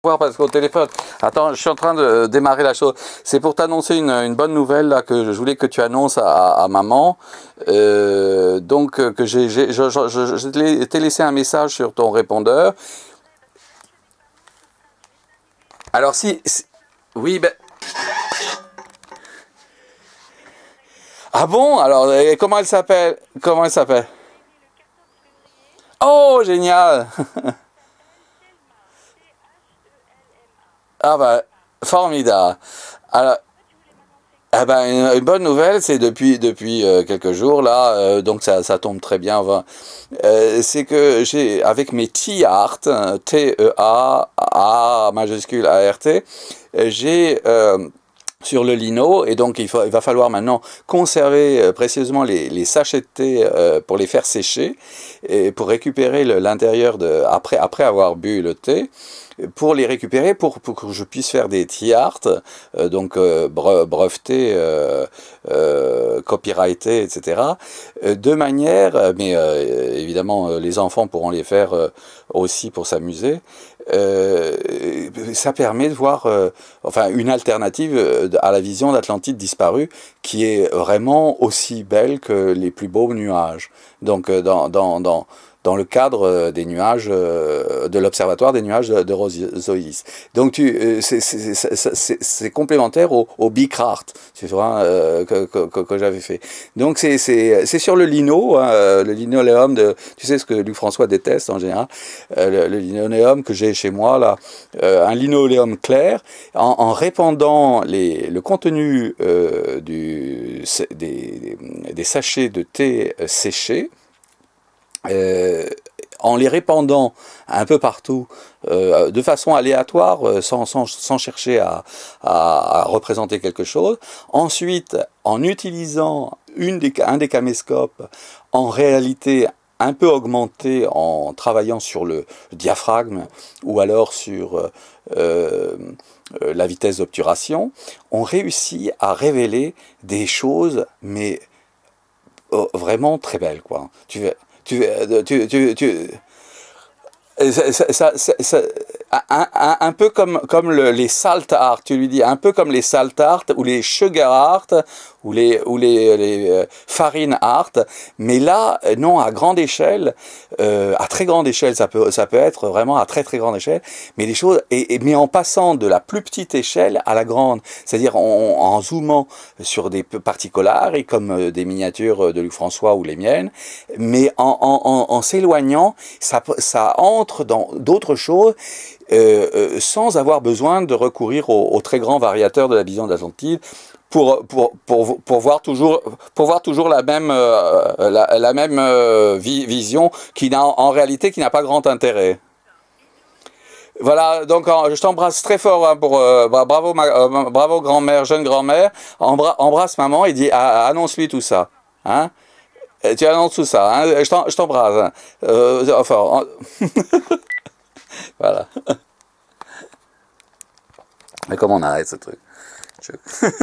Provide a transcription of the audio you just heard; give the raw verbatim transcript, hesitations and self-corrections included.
Voir parce qu'au téléphone, attends, je suis en train de démarrer la chose. C'est pour t'annoncer une, une bonne nouvelle là que je voulais que tu annonces à, à maman. Euh, donc que j'ai, j'ai, je, je, je, je t'ai laissé un message sur ton répondeur. Alors si, si oui, ben. Ah bon? Alors et comment elle s'appelle? Comment elle s'appelle? Oh génial! Ah bah formidable. Alors. Eh ben, une, une bonne nouvelle, c'est depuis depuis euh, quelques jours là, euh, donc ça, ça tombe très bien. Enfin, euh, c'est que j'ai avec mes T-Art, T E A A majuscule A R T, j'ai euh, sur le lino, et donc il, faut, il va falloir maintenant conserver euh, précieusement les, les sachets de thé euh, pour les faire sécher et pour récupérer l'intérieur de après après avoir bu le thé, pour les récupérer, pour, pour que je puisse faire des T-Art, euh, donc euh, brevetés, euh, euh, copyrightés, et cetera, euh, de manière, mais euh, évidemment euh, les enfants pourront les faire euh, aussi pour s'amuser. Euh, ça permet de voir euh, enfin une alternative à la vision d'Atlantide disparue qui est vraiment aussi belle que les plus beaux nuages. Donc euh, dans, dans, dans dans le cadre des nuages, de l'observatoire des nuages de Rosoïs. Donc c'est complémentaire au, au Bicrart, tu vois, euh, que, que, que j'avais fait. Donc c'est sur le lino, hein, le linoléum de, tu sais ce que Luc François déteste en général, euh, le, le linoléum que j'ai chez moi là, euh, un linoléum clair, en, en répandant les, le contenu euh, du, des, des sachets de thé séchés. Euh, en les répandant un peu partout, euh, de façon aléatoire, euh, sans, sans, sans chercher à, à, à représenter quelque chose. Ensuite, en utilisant une des, un des caméscopes, en réalité un peu augmenté, en travaillant sur le diaphragme ou alors sur euh, euh, la vitesse d'obturation, on réussit à révéler des choses, mais oh, vraiment très belles, quoi. Tu Tu, tu, tu, tu, ça, ça, ça, ça, un, un, un peu comme, comme le, les salt art, tu lui dis, un peu comme les salt art ou les sugar art ou les, ou les, les euh, farine art, mais là, non, à grande échelle, euh, à très grande échelle, ça peut, ça peut être vraiment à très très grande échelle, mais les choses, et, et, mais en passant de la plus petite échelle à la grande, c'est-à-dire en, en zoomant sur des particulars, et comme euh, des miniatures de Luc François ou les miennes, mais en, en, en, en s'éloignant, ça, ça entre dans d'autres choses, euh, euh, sans avoir besoin de recourir aux, aux très grands variateurs de la vision d'Atlantide, pour, pour, pour, pour, voir toujours, pour voir toujours la même, euh, la, la même euh, vi vision qui n'a en réalité qui n'a pas grand intérêt. Voilà, donc je t'embrasse très fort hein, pour euh, bravo, euh, bravo grand-mère, jeune grand-mère, Embra embrasse maman et dis annonce-lui tout ça. Hein? Tu annonces tout ça, hein? Je t'embrasse. Hein. Euh, enfin, voilà. Mais comment on arrête ce truc? Je...